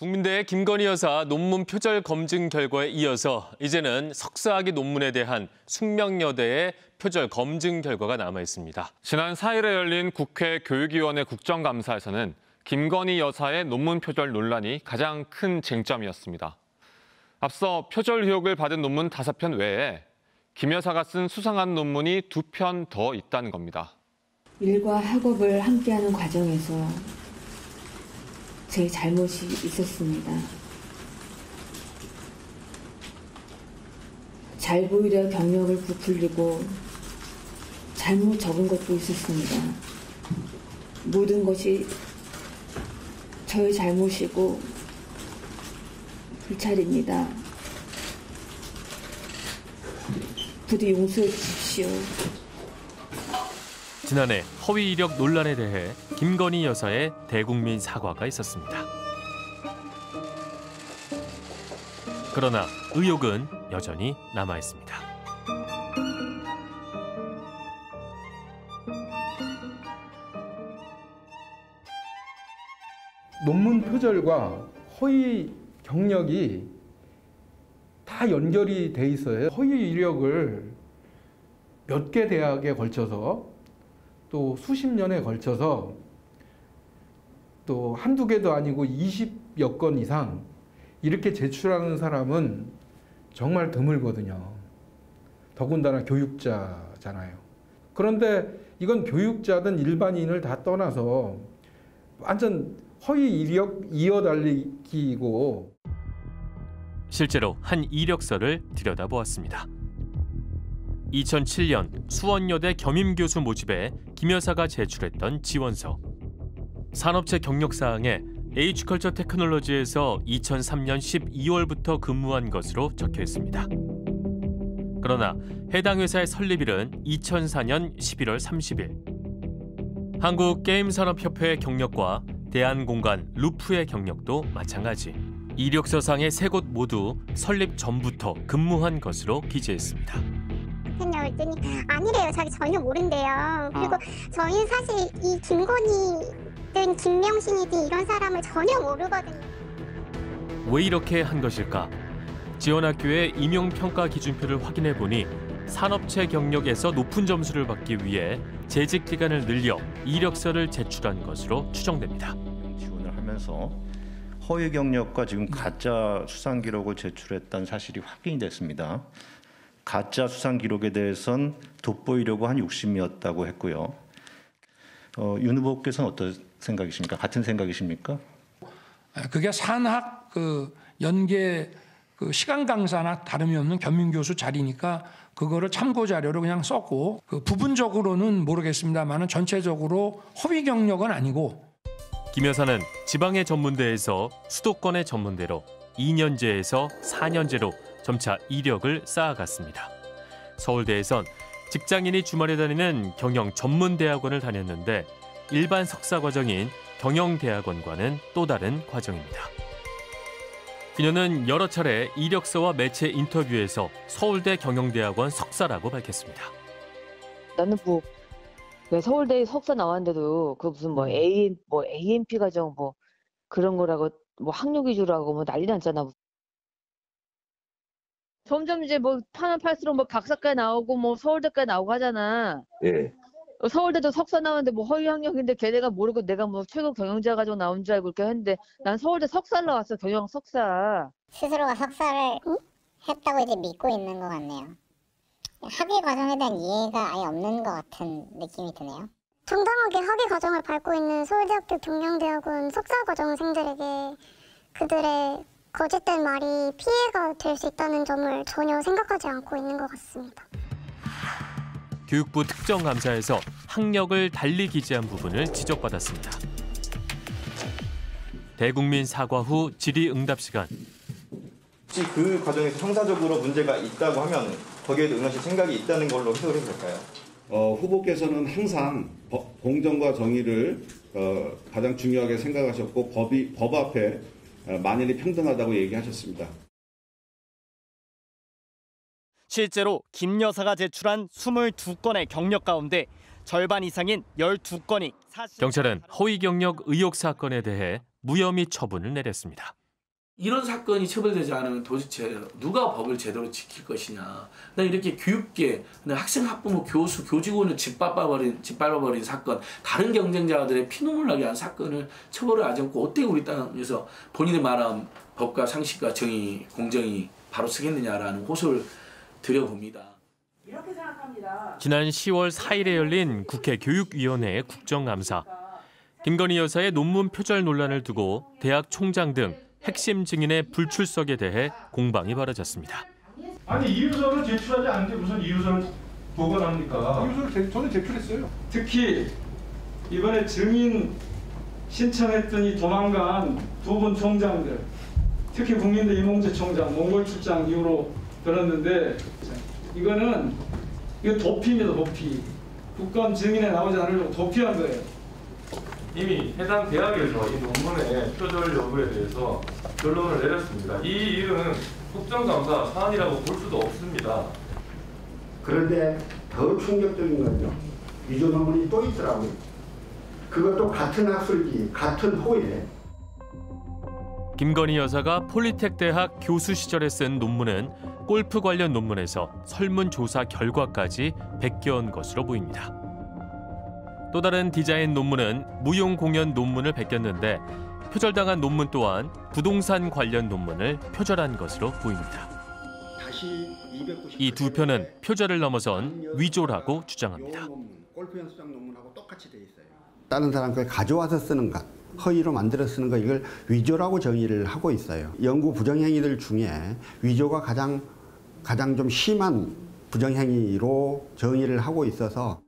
국민대의 김건희 여사 논문 표절 검증 결과에 이어서 이제는 석사학위 논문에 대한 숙명여대의 표절 검증 결과가 남아 있습니다. 지난 4일에 열린 국회 교육위원회 국정감사에서는 김건희 여사의 논문 표절 논란이 가장 큰 쟁점이었습니다. 앞서 표절 의혹을 받은 논문 5편 외에 김 여사가 쓴 수상한 논문이 2편 더 있다는 겁니다. 일과 학업을 함께하는 과정에서 제 잘못이 있었습니다. 잘 보이려 경력을 부풀리고 잘못 적은 것도 있었습니다. 모든 것이 저의 잘못이고 불찰입니다. 부디 용서해 주십시오. 지난해 허위 이력 논란에 대해 김건희 여사의 대국민 사과가 있었습니다. 그러나 의혹은 여전히 남아 있습니다. 논문 표절과 허위 경력이 다 연결이 돼 있어요. 허위 이력을 몇 개 대학에 걸쳐서 또 수십 년에 걸쳐서 또 한두 개도 아니고 20여 건 이상 이렇게 제출하는 사람은 정말 드물거든요. 더군다나 교육자잖아요. 그런데 이건 교육자든 일반인을 다 떠나서 완전 허위 이력 이어달리기이고. 실제로 한 이력서를 들여다보았습니다. 2007년 수원여대 겸임교수 모집에 김 여사가 제출했던 지원서. 산업체 경력사항에 H컬처 테크놀로지에서 2003년 12월부터 근무한 것으로 적혀 있습니다. 그러나 해당 회사의 설립일은 2004년 11월 30일. 한국게임산업협회의 경력과 대한공간 루프의 경력도 마찬가지. 이력서상의 3곳 모두 설립 전부터 근무한 것으로 기재했습니다. 생각을 했더니 아니래요. 자기 전혀 모른대요. 그리고 저희는 사실 이 김건희든 김명신이든 이런 사람을 전혀 모르거든요. 왜 이렇게 한 것일까? 지원학교의 임용평가 기준표를 확인해 보니 산업체 경력에서 높은 점수를 받기 위해 재직 기간을 늘려 이력서를 제출한 것으로 추정됩니다. 지원을 하면서 허위 경력과 지금 가짜 수상 기록을 제출했다는 사실이 확인이 됐습니다. 가짜 수상 기록에 대해선 돋보이려고 한 욕심이었다고 했고요. 윤 후보께서는 어떤 생각이십니까? 같은 생각이십니까? 그게 산학 연계 시간 강사나 다름이 없는 겸임교수 자리니까 그거를 참고 자료로 그냥 썼고 부분적으로는 모르겠습니다만 전체적으로 허위 경력은 아니고. 김 여사는 지방의 전문대에서 수도권의 전문대로 2년제에서 4년제로 점차 이력을 쌓아갔습니다. 서울대에선 직장인이 주말에 다니는 경영 전문대학원을 다녔는데 일반 석사 과정인 경영대학원과는 또 다른 과정입니다. 그녀는 여러 차례 이력서와 매체 인터뷰에서 서울대 경영대학원 석사라고 밝혔습니다. 나는 왜 서울대 석사 나왔는데도 그 무슨 AMP 과정 그런 거라고 학력 위주라고 난리 났잖아. 점점 이제 파면 팔수록 박사까지 나오고 서울대까지 나오고 하잖아. 예. 서울대도 석사 나왔는데 허위 학력인데 걔네가 모르고 내가 최고 경영자 가지고 나온 줄 알고 그렇게 했는데 난 서울대 석사를 나왔어. 경영 석사. 스스로가 석사를 했다고 이제 믿고 있는 것 같네요. 학위 과정에 대한 이해가 아예 없는 것 같은 느낌이 드네요. 정당하게 학위 과정을 밟고 있는 서울대학교 경영대학원 석사 과정생들에게 그들의 거짓된 말이 피해가 될 수 있다는 점을 전혀 생각하지 않고 있는 것 같습니다. 교육부 특정감사에서 학력을 달리 기재한 부분을 지적받았습니다. 대국민 사과 후 질의응답 시간. 혹시 그 과정에서 형사적으로 문제가 있다고 하면 거기에도 응하실 생각이 있다는 걸로 해석을 해도 될까요? 후보께서는 항상 공정과 정의를 가장 중요하게 생각하셨고 법 앞에 만인이 평등하다고 얘기하셨습니다. 실제로 김 여사가 제출한 22건의 경력 가운데 절반 이상인 12건이 경찰은 허위 경력 의혹 사건에 대해 무혐의 처분을 내렸습니다. 이런 사건이 처벌되지 않으면 도대체 누가 법을 제대로 지킬 것이냐. 나 이렇게 교육계, 학생, 학부모, 교수, 교직원을 짓밟아버린 사건, 다른 경쟁자들의 피눈물 나게 한 사건을 처벌을 하지 않고 어떻게 우리 땅에서 본인의 말한 법과 상식과 정의, 공정이 바로 서겠느냐라는 호소를 드려봅니다. 이렇게 생각합니다. 지난 10월 4일에 열린 국회 교육위원회 국정감사. 김건희 여사의 논문 표절 논란을 두고 대학 총장 등 핵심 증인의 불출석에 대해 공방이 벌어졌습니다. 아니 이유서를 제출하지 않는데 무슨 이유서를 보관합니까? 이유서를 저는 제출했어요. 특히 이번에 증인 신청했더니 도망간 두 분 총장들, 특히 국민대 이몽재 총장 몽골 출장 이후로 들었는데 이거 도피입니다. 도피. 국감 증인에 나오지 않으려고 도피한 거예요. 이미 해당 대학에서 이 논문의 표절 여부에 대해서 결론을 내렸습니다. 이 일은 국정감사 사안이라고 볼 수도 없습니다. 그런데 더 충격적인 건요. 위조 논문이 또 있더라고요. 그것도 같은 학술지, 같은 호에. 김건희 여사가 폴리텍 대학 교수 시절에 쓴 논문은 골프 관련 논문에서 설문조사 결과까지 베껴온 것으로 보입니다. 또 다른 디자인 논문은 무용 공연 논문을 베꼈는데 표절당한 논문 또한 부동산 관련 논문을 표절한 것으로 보입니다. 이 두 편은 표절을 넘어선 위조라고 주장합니다. 골프 연습장 논문하고 똑같이 돼 있어요. 다른 사람 걸 가져와서 쓰는 것, 허위로 만들어 쓰는 것, 이걸 위조라고 정의를 하고 있어요. 연구 부정행위들 중에 위조가 가장 좀 심한 부정행위로 정의를 하고 있어서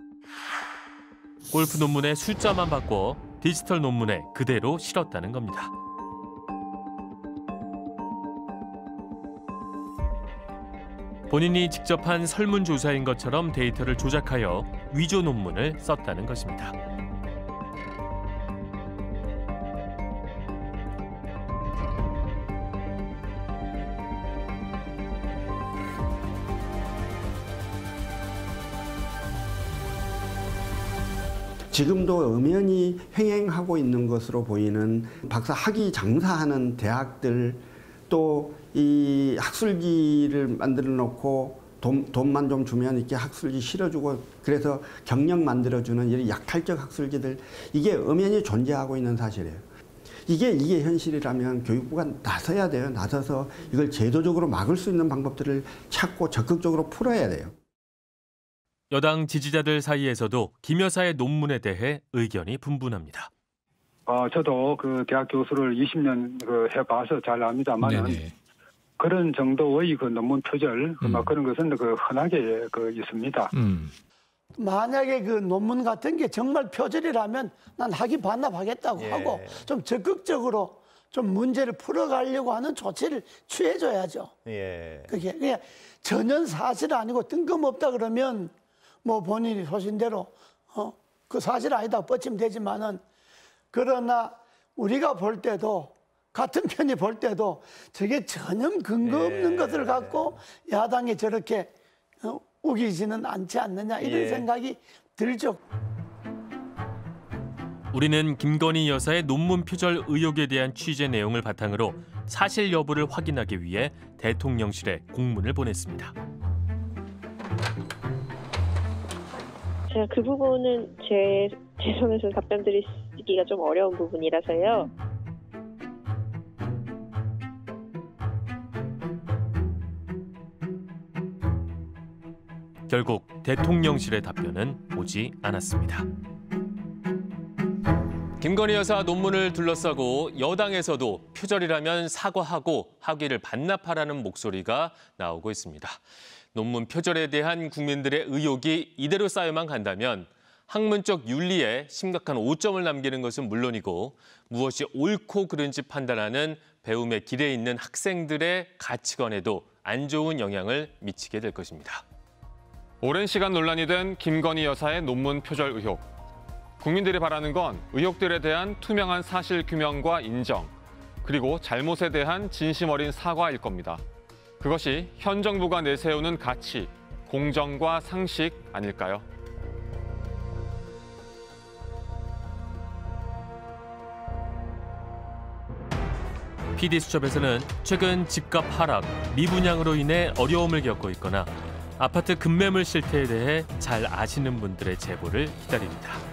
골프 논문의 숫자만 바꿔 디지털 논문에 그대로 실었다는 겁니다. 본인이 직접 한 설문조사인 것처럼 데이터를 조작하여 위조 논문을 썼다는 것입니다. 지금도 엄연히 횡행하고 있는 것으로 보이는 박사 학위 장사하는 대학들, 또 이 학술지를 만들어 놓고 돈만 좀 주면 이렇게 학술지 실어주고 그래서 경력 만들어주는 이런 약탈적 학술지들, 이게 엄연히 존재하고 있는 사실이에요. 이게 현실이라면 교육부가 나서야 돼요. 나서서 이걸 제도적으로 막을 수 있는 방법들을 찾고 적극적으로 풀어야 돼요. 여당 지지자들 사이에서도 김 여사의 논문에 대해 의견이 분분합니다. 저도 그 대학 교수를 20년 해봐서 잘 압니다만은 그런 정도의 그 논문 표절 그런 것은 흔하게 있습니다. 만약에 그 논문 같은 게 정말 표절이라면 난 학위 반납하겠다고 하고 좀 적극적으로 좀 문제를 풀어가려고 하는 조치를 취해줘야죠. 그게 그냥 전혀 사실 아니고 뜬금없다 그러면 뭐 본인이 소신대로 그 사실 아니다 뻗치면 되지만은, 그러나 우리가 볼 때도 같은 편이 볼 때도 저게 전혀 근거 없는 것을 갖고 야당이 저렇게 우기지는 않지 않느냐 이런 생각이 들죠. 우리는 김건희 여사의 논문 표절 의혹에 대한 취재 내용을 바탕으로 사실 여부를 확인하기 위해 대통령실에 공문을 보냈습니다. 제가 그 부분은 제 손에서 답변 드리기가 좀 어려운 부분이라서요. 결국 대통령실의 답변은 오지 않았습니다. 김건희 여사 논문을 둘러싸고 여당에서도 표절이라면 사과하고 학위를 반납하라는 목소리가 나오고 있습니다. 논문 표절에 대한 국민들의 의혹이 이대로 쌓여만 간다면 학문적 윤리에 심각한 오점을 남기는 것은 물론이고 무엇이 옳고 그른지 판단하는 배움의 길에 있는 학생들의 가치관에도 안 좋은 영향을 미치게 될 것입니다. 오랜 시간 논란이 된 김건희 여사의 논문 표절 의혹. 국민들이 바라는 건 의혹들에 대한 투명한 사실 규명과 인정, 그리고 잘못에 대한 진심 어린 사과일 겁니다. 그것이 현 정부가 내세우는 가치, 공정과 상식 아닐까요? PD수첩에서는 최근 집값 하락, 미분양으로 인해 어려움을 겪고 있거나 아파트 급매물 실태에 대해 잘 아시는 분들의 제보를 기다립니다.